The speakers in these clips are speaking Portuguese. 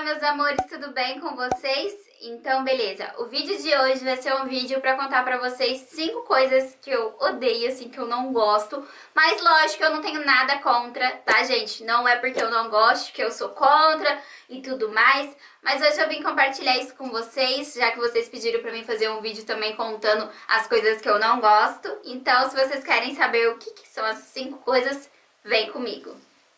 meus amores, tudo bem com vocês? Então, beleza. O vídeo de hoje vai ser um vídeo pra contar pra vocês 5 coisas que eu odeio, assim, que eu não gosto. Mas, lógico, eu não tenho nada contra, tá, gente? Não é porque eu não gosto que eu sou contra e tudo mais. Mas hoje eu vim compartilhar isso com vocês, já que vocês pediram pra mim fazer um vídeo também contando as coisas que eu não gosto. Então, se vocês querem saber o que são as 5 coisas, vem comigo.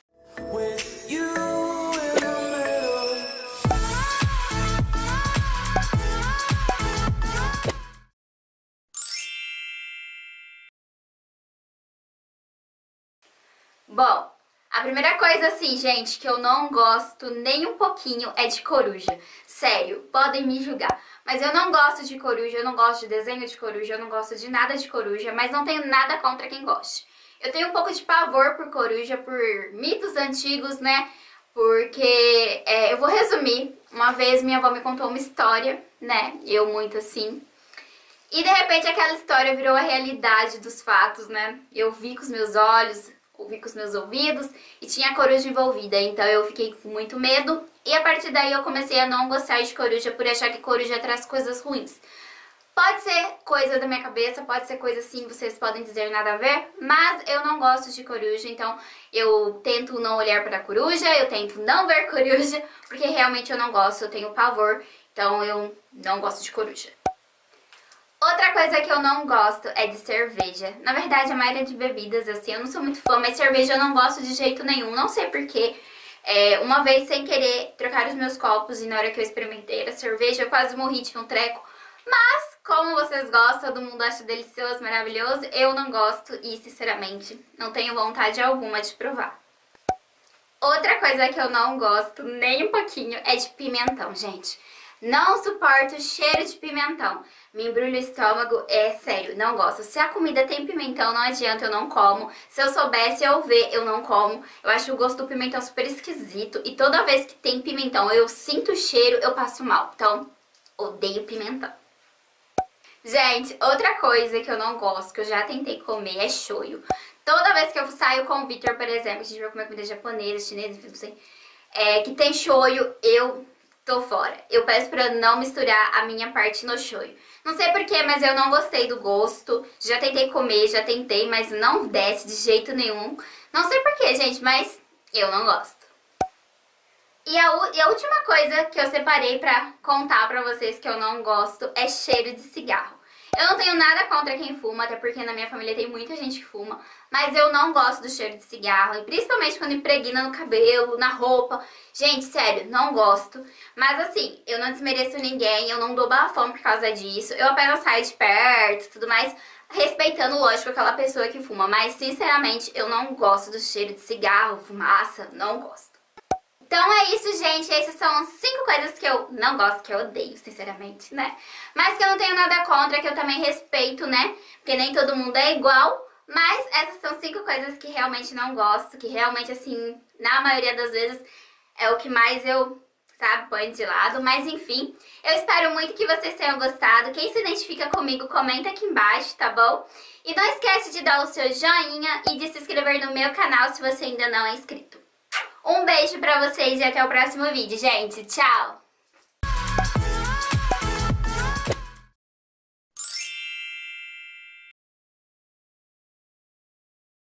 Bom, a primeira coisa assim, gente, que eu não gosto nem um pouquinho é de coruja. Sério, podem me julgar. Mas eu não gosto de coruja, eu não gosto de desenho de coruja, eu não gosto de nada de coruja, mas não tenho nada contra quem goste. Eu tenho um pouco de pavor por coruja, por mitos antigos, né? Porque, eu vou resumir. Uma vez minha avó me contou uma história, né? Eu muito assim. E de repente aquela história virou a realidade dos fatos, né? Eu vi com os meus olhos, ouvi com os meus ouvidos e tinha a coruja envolvida. Então eu fiquei com muito medo e a partir daí eu comecei a não gostar de coruja por achar que coruja traz coisas ruins. Pode ser coisa da minha cabeça, pode ser coisa assim, vocês podem dizer nada a ver, mas eu não gosto de coruja, então eu tento não olhar para a coruja, eu tento não ver coruja, porque realmente eu não gosto, eu tenho pavor, então eu não gosto de coruja. Outra coisa que eu não gosto é de cerveja. Na verdade, a maioria de bebidas, assim, eu não sou muito fã, mas cerveja eu não gosto de jeito nenhum, não sei porquê. Uma vez, sem querer, trocar os meus copos e na hora que eu experimentei a cerveja, eu quase morri, tive um treco. Mas, como vocês gostam, todo mundo acha delicioso, maravilhoso, eu não gosto e, sinceramente, não tenho vontade alguma de provar. Outra coisa que eu não gosto, nem um pouquinho, é de pimentão, gente. Não suporto o cheiro de pimentão. Me embrulha o estômago, é sério, não gosto. Se a comida tem pimentão, não adianta, eu não como. Se eu soubesse, eu ver, eu não como. Eu acho o gosto do pimentão super esquisito. E toda vez que tem pimentão, eu sinto o cheiro, eu passo mal. Então, odeio pimentão. Gente, outra coisa que eu não gosto, que eu já tentei comer, é shoyu. Toda vez que eu saio com o Victor, por exemplo, a gente vai comer comida japonesa, chinesa, enfim, não sei, que tem shoyu, eu tô fora. Eu peço pra não misturar a minha parte no shoyu. Não sei porquê, mas eu não gostei do gosto. Já tentei comer, já tentei, mas não desce de jeito nenhum. Não sei porquê, gente, mas eu não gosto. E a última coisa que eu separei pra contar pra vocês que eu não gosto é cheiro de cigarro. Eu não tenho nada contra quem fuma, até porque na minha família tem muita gente que fuma, mas eu não gosto do cheiro de cigarro, e principalmente quando impregna no cabelo, na roupa. Gente, sério, não gosto. Mas assim, eu não desmereço ninguém, eu não dou bafão por causa disso, eu apenas saio de perto e tudo mais, respeitando, lógico, aquela pessoa que fuma, mas sinceramente eu não gosto do cheiro de cigarro, fumaça, não gosto. Então é isso, gente. Essas são 5 coisas que eu não gosto, que eu odeio, sinceramente, né? Mas que eu não tenho nada contra, que eu também respeito, né? Porque nem todo mundo é igual. Mas essas são 5 coisas que realmente não gosto, que realmente, assim, na maioria das vezes é o que mais eu, sabe, põe de lado. Mas enfim, eu espero muito que vocês tenham gostado. Quem se identifica comigo, comenta aqui embaixo, tá bom? E não esquece de dar o seu joinha e de se inscrever no meu canal se você ainda não é inscrito. Um beijo pra vocês e até o próximo vídeo, gente. Tchau!